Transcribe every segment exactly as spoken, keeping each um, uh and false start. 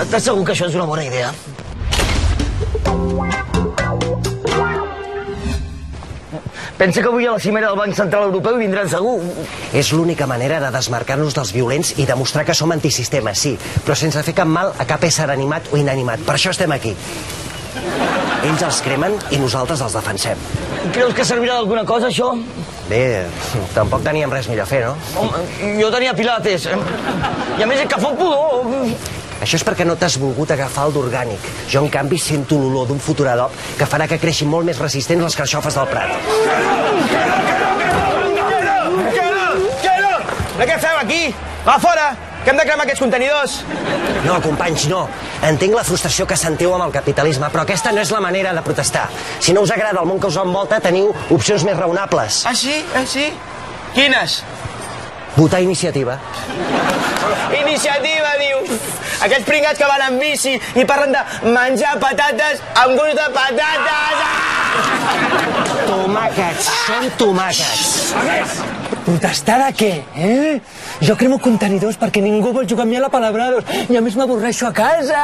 Estàs segur que això és una bona idea? Pensa que avui a la cimera del Banc Central Europeu hi vindran segur. És l'única manera de desmarcar-nos dels violents i demostrar que som antisistema, sí, però sense fer cap mal a cap ésser animat o inanimat. Per això estem aquí. Ells els cremen i nosaltres els defensem. Creus que servirà d'alguna cosa, això? Bé, tampoc teníem res millor a fer, no? Home, jo tenia pilates. I a més és que fa pudor. Això és perquè no t'has volgut agafar el d'orgànic. Jo, en canvi, sento l'olor d'un futuradop que farà que creixin molt més resistents les carxofes del Prat. Que no, que no, que no, que no! Què feu aquí? Va fora, que hem de cremar aquests contenidors. No, companys, no. Entenc la frustració que sentiu amb el capitalisme, però aquesta no és la manera de protestar. Si no us agrada el món que us envolta, teniu opcions més raonables. Ah, sí? Ah, sí? Quines? Votar iniciativa. Iniciativa, diu. Aquests pringats que van en bici i parlen de menjar patates amb gust de patates. Tomàquets, són tomàquets. Protestar de què, eh? Jo cremo contenidors perquè ningú vol jugar amb mi a la Palabrados i a més m'avorreixo a casa.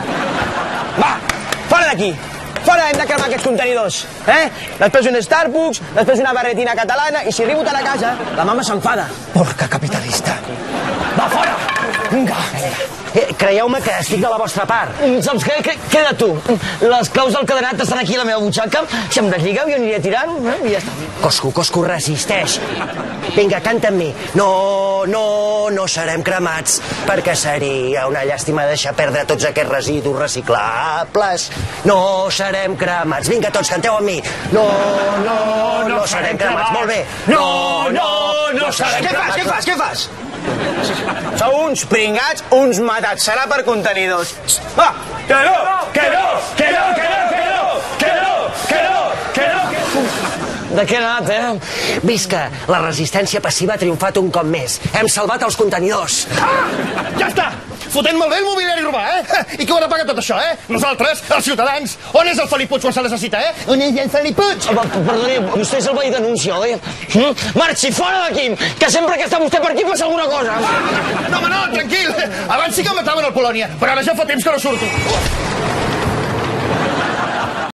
Va, fora d'aquí. Fora, hem de cremar aquests contenidors, eh? Després un Starbucks, després una barretina catalana i si arribo tant a casa, la mama s'enfada. Porca capitalista. Va, fora! Vinga. Eh, Creieu-me que estic de la vostra part. Saps què? Que- Queda tu. Les claus del cadenat estan aquí a la meva butxaca. Si em desligueu jo aniré tirant eh? i ja està. Cosco, Cosco, resisteix. Vinga, canta amb mi. No, no, no serem cremats, perquè seria una llàstima deixar perdre tots aquests residus reciclables. No serem cremats. Vinga, tots, canteu amb mi. No, no, no serem cremats. Molt bé. No, no, no serem cremats. Què fas, què fas, què fas? Sou uns pringats, uns matats. Serà per contenidors. Va! Que no, que no, que no, que no, que no, que no, que no, que no, que no. De què ha anat, eh? Visca, la resistència passiva ha triomfat un cop més. Hem salvat els contenidors. Ah! Ja està! Fotent molt bé el mobiliari robar, eh? I qui ho ha de pagar tot això, eh? Nosaltres, els ciutadans. On és el Felip Puig quan se necessita, eh? On és el Felip Puig? Oh, perdoni, vostè és el veí denúncia, oi? Mm? Marxi, fora d'aquí! Que sempre que està vostè per aquí passa alguna cosa. No, home, no, tranquil. Abans sí que mataven el Polònia, però ara ja fa temps que no surto.